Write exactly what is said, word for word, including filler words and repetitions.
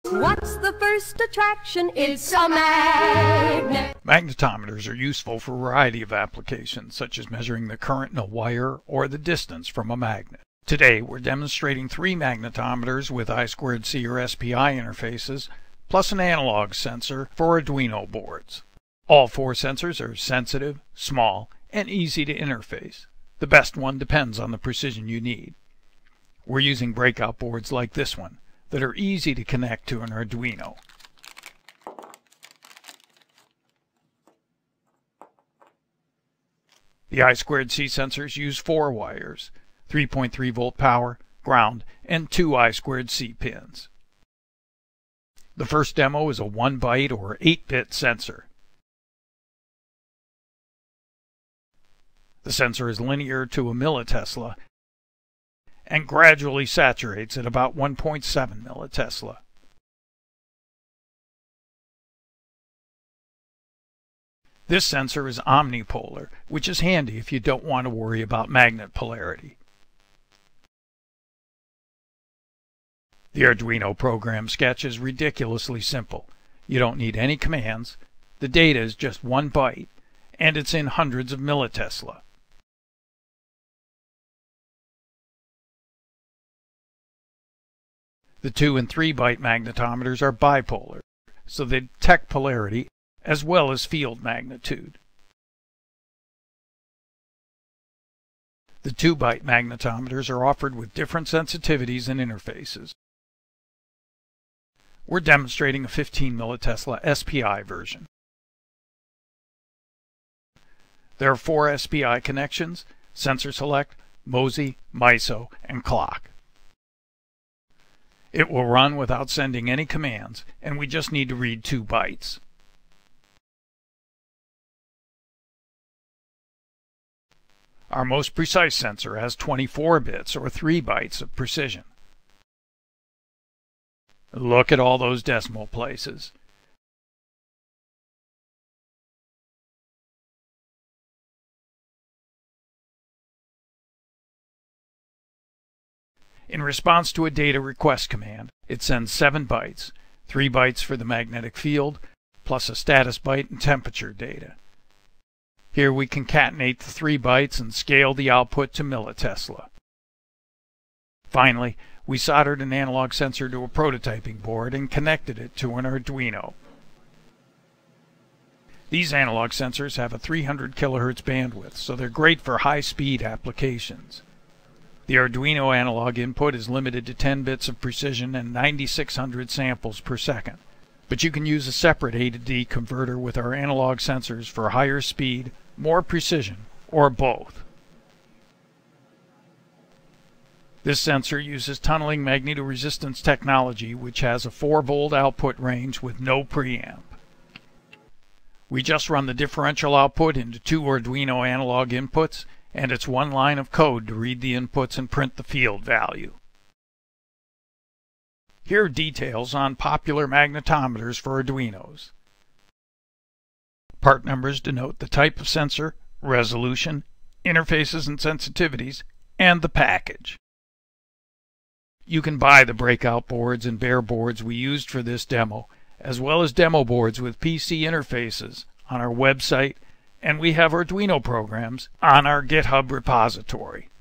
What's the first attraction? It's a magnet. Magnetometers are useful for a variety of applications, such as measuring the current in a wire or the distance from a magnet. Today, we're demonstrating three magnetometers with I two C or S P I interfaces, plus an analog sensor for Arduino boards. All four sensors are sensitive, small, and easy to interface. The best one depends on the precision you need. We're using breakout boards like this one that are easy to connect to an Arduino. The I two C sensors use four wires, three point three volt power, ground, and two I two C pins. The first demo is a one byte or eight bit sensor. The sensor is linear to a millitesla and gradually saturates at about one point seven millitesla. This sensor is omnipolar, which is handy if you don't want to worry about magnet polarity. The Arduino program sketch is ridiculously simple. You don't need any commands. The data is just one byte, and it's in hundreds of millitesla. The two and three byte magnetometers are bipolar, so they detect polarity as well as field magnitude. The two byte magnetometers are offered with different sensitivities and interfaces. We're demonstrating a fifteen millitesla S P I version. There are four S P I connections: sensor select, MOSI, M I S O, and clock. It will run without sending any commands, and we just need to read two bytes. Our most precise sensor has twenty-four bits or three bytes of precision. Look at all those decimal places. In response to a data request command, it sends seven bytes, three bytes for the magnetic field, plus a status byte and temperature data. Here we concatenate the three bytes and scale the output to millitesla. Finally, we soldered an analog sensor to a prototyping board and connected it to an Arduino. These analog sensors have a three hundred kilohertz bandwidth, so they're great for high-speed applications. The Arduino analog input is limited to ten bits of precision and ninety-six hundred samples per second, but you can use a separate A to D converter with our analog sensors for higher speed, more precision, or both. This sensor uses tunneling magnetoresistance technology, which has a four volt output range with no preamp. We just run the differential output into two Arduino analog inputs, and it's one line of code to read the inputs and print the field value. Here are details on popular magnetometers for Arduinos. Part numbers denote the type of sensor, resolution, interfaces and sensitivities, and the package. You can buy the breakout boards and bare boards we used for this demo, as well as demo boards with P C interfaces on our website, and we have Arduino programs on our GitHub repository.